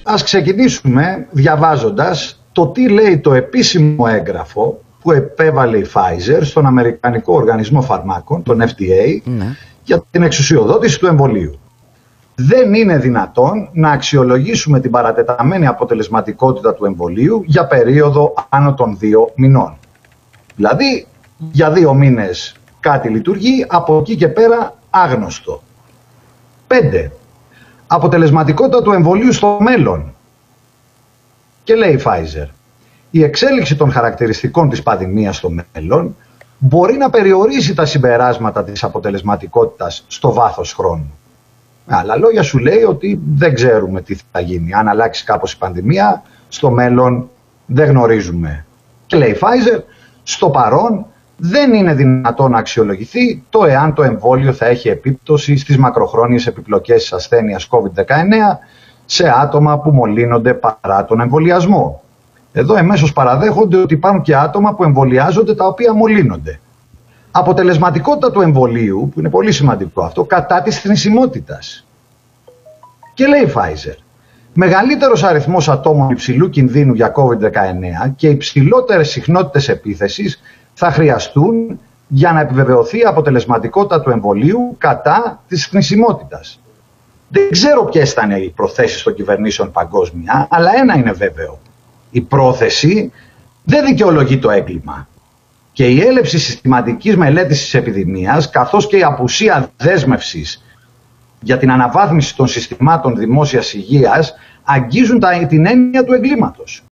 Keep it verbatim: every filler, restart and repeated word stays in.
Ας ξεκινήσουμε διαβάζοντας το τι λέει το επίσημο έγγραφο που επέβαλε η Pfizer στον Αμερικανικό Οργανισμό Φαρμάκων, τον F D A, ναι, για την εξουσιοδότηση του εμβολίου. Δεν είναι δυνατόν να αξιολογήσουμε την παρατεταμένη αποτελεσματικότητα του εμβολίου για περίοδο άνω των δύο μηνών. Δηλαδή, για δύο μήνες κάτι λειτουργεί, από εκεί και πέρα άγνωστο. Πέντε. Αποτελεσματικότητα του εμβολίου στο μέλλον. Και λέει η Pfizer, η εξέλιξη των χαρακτηριστικών της πανδημίας στο μέλλον μπορεί να περιορίσει τα συμπεράσματα της αποτελεσματικότητας στο βάθος χρόνου. Με άλλα λόγια σου λέει ότι δεν ξέρουμε τι θα γίνει. Αν αλλάξει κάπως η πανδημία, στο μέλλον δεν γνωρίζουμε. Και λέει η Pfizer, στο παρόν δεν είναι δυνατόν να αξιολογηθεί το εάν το εμβόλιο θα έχει επίπτωση στις μακροχρόνιες επιπλοκές της ασθένειας κόβιντ δεκαεννέα σε άτομα που μολύνονται παρά τον εμβολιασμό. Εδώ εμέσως παραδέχονται ότι υπάρχουν και άτομα που εμβολιάζονται τα οποία μολύνονται. Αποτελεσματικότητα του εμβολίου, που είναι πολύ σημαντικό αυτό, κατά της θνησιμότητας. Και λέει η Pfizer, μεγαλύτερος αριθμός ατόμων υψηλού κινδύνου για κόβιντ δεκαεννέα και υψηλότερες συχνότητες επίθεσης θα χρειαστούν για να επιβεβαιωθεί η αποτελεσματικότητα του εμβολίου κατά της θνησιμότητας. Δεν ξέρω ποιες ήταν οι προθέσεις των κυβερνήσεων παγκόσμια, αλλά ένα είναι βέβαιο. Η πρόθεση δεν δικαιολογεί το έγκλημα. Και η έλλειψη συστηματικής μελέτης της επιδημίας, καθώς και η απουσία δέσμευσης για την αναβάθμιση των συστημάτων δημόσιας υγείας, αγγίζουν την έννοια του εγκλήματος.